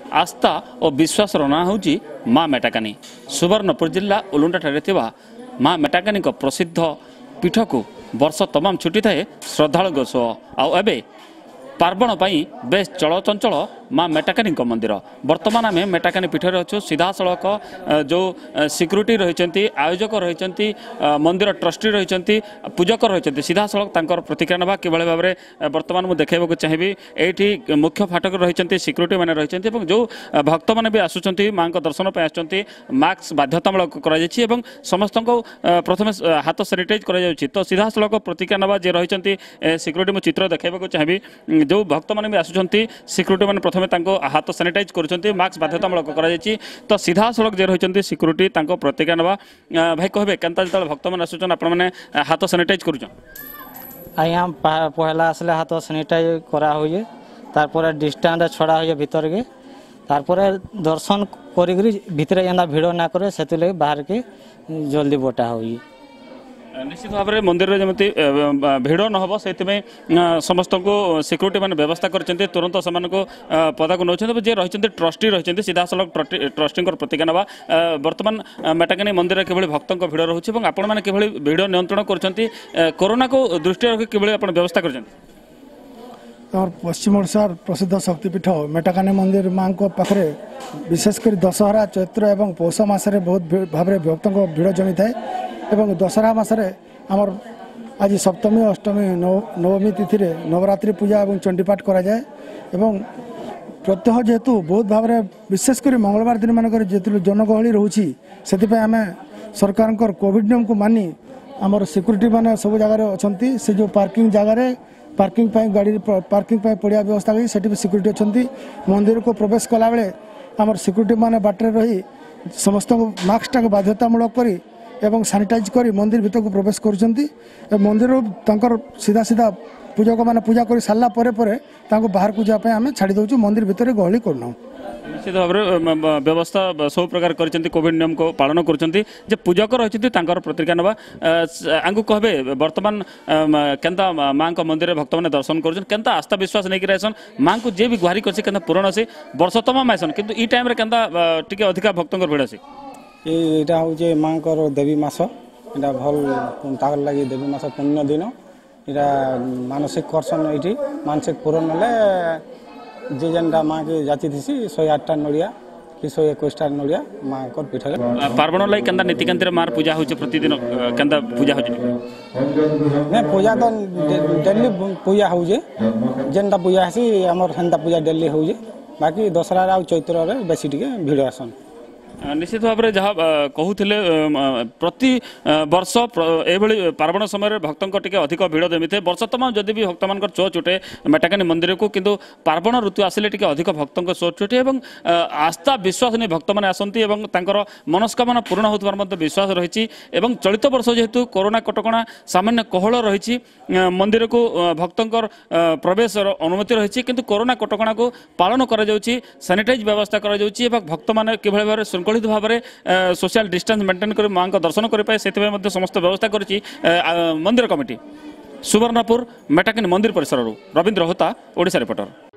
आस्था और विश्वास ना हूँ माँ मेटाकानी। सुवर्णपुर जिला उलुंडा माँ मेटाकानी प्रसिद्ध पीठ को वर्ष तमाम छुट्टी थाए श्रद्धालु सह आबे पार्वण बेस चलचंचल माँ मेटाकानी मंदिर। बर्तमान आम मेटाकानी पीठ अच्छु सीधा सड़क जो सिक्यूरीटी रही आयोजक रही मंदिर ट्रस्टी रही पूजक रही सीधा सड़क तंकर प्रतिक्रिया ना कि भाव में बर्तमान मुझे देखा चाहिए ये मुख्य फाटक रही सिक्यूरीटी मैंने रही जो भक्त मैंने भी आसुँच माँ दर्शन पर आस्क बाध्यतामूलक कर समस्त को प्रथम हाथ सानिटाइज कर तो सीधा सड़क प्रतिक्रिया ना जी रही सिक्यूरीटी मुझे चित्र देखा चाहिए जो भक्त मैंने भी आसुँच सिक्यूरीटी मैंने प्रथम हाथ सानिटाइज कर मास्क बाध्यतामूलक कर तो सीधा सड़क जे रही सिक्यूरीटी प्रतिक्रिया ना भाई कहे केनता जो भक्त मैंने आसुँच आपने हाथ सानिटाइज कर पहला आसले हाथ सानिटाइज करा हुए तारपर डिस्टेंस छड़ा हुए भीतर के तारपर दर्शन कर जेना भिड़ ना करे से बाहर के जल्दी बटा हुई। निश्चित भाव में मंदिर में जमी भिड़ न हो से समस्त को सिक्यूरीटी मैंने व्यवस्था कर तुरंत से पदा को नौ जे रही ट्रस्टी रही सीधा सड़क ट्रस्टी प्रतिज्ञा ना बर्तमान मेटाकानी मंदिर किभली भक्त भिड़ रोचे और आपण मैंने किभली भिड़ नियंत्रण कर कोरोना को दृष्टि रखी किभली आप व्यवस्था कर पश्चिम ओडिशार प्रसिद्ध शक्तिपीठ मेटाकानी मंदिर माँ पाखे विशेषकर दशहरा चैत्र और पौष मसरे बहुत भाव में भक्त भिड़ जमी थाए एवं दशहरा मसरे आमर आज सप्तमी अष्टमी नवमी तिथि नवरात्रि पूजा और चंडीपाठ करा जाए एवं प्रत्यह जेहेतु बहुत भाव में विशेषकर मंगलवार दिन मानक जेतु जनगहली रोची से आम सरकार कोविड नियम को मानी आमर सिक्यूरीटी मैंने सब जगार अच्छा से जो पार्किंग जगार पार्किंग गाड़ी पार्किंग पड़िया व्यवस्था कर सिक्यूरीटी अच्छा मंदिर को प्रवेश कला बेले आमर सिक्यूरीटी मैंने बाटर रही समस्त मास्क टाक बाध्यतामूलक करी एवं सानिटाइज करी मंदिर भीतर को प्रवेश कर मंदिर सीधा सीधा पूजक मैंने पूजा कर सारा बाहर को जावाई आम छाड़ी दौचु मंदिर भीतर गहली करना। निश्चित भाव में व्यवस्था सब प्रकार कर कोविड नियम को पालन कर पूजक रही प्रतिक्रिया ना आंकु कहे बर्तमान केन्ता माँ मंदिर भक्त मैंने दर्शन कर आस्था विश्वास नहीं रहसन माँ को जे भी गुहारी कर पूरण से वर्ष तमाम आसन कि टाइम टे अधिका भक्त भिड़ से यहाँ हूँ माँ देवी मास यहाँ भल तार लगी देवी मास पुण्य दिन यहाँ मानसिक कर्षण ये मानसिक पूरण जे जेनटा माँ के जाति थी 108टा नड़िया कि 121टा नड़िया माँ को पीठ पार्वण लगे केन्ता नीतिकांति मार पूजा हो प्रतिदिन केन्ता पूजा हो नहीं पूजा तो डेली पूजा हो जेनटा पूजा है आमर हेन्ता पूजा डेली हो बाकी दशहरा आ चैत्र बेसी टिके भिड़ आसन। निश्चित भाव में जहाँ कहते प्रति वर्ष ये पार्वण समय भक्त अधिक भिड़ जमी थे वर्ष तमाम जदि भी भक्त मान चो चुटे मेटाकानी मंदिर को किंतु पार्वण ऋतु आसिले अधिक भक्त चो चुटे और आस्था विश्वास नहीं भक्त मैंने आसती मनस्कामना पूर्ण होता विश्वास रही चलित वर्ष जेहेतु कोरोना कटकणा सामान्य कोहल रही मंदिर को भक्त प्रवेश अनुमति रही किंतु कोरोना कटकणा को पालन कर सानिटाइज व्यवस्था कर भक्त मैंने किभली भाव श्रृंखलित भाव में सोशल डिस्टेंस मेंटेन कर माँ का दर्शन करें से समस्त व्यवस्था करी मंदिर कमिटी। सुवर्णपुर मेटाकानी मंदिर परिसर रवींद्र होता ओडिशा रिपोर्टर।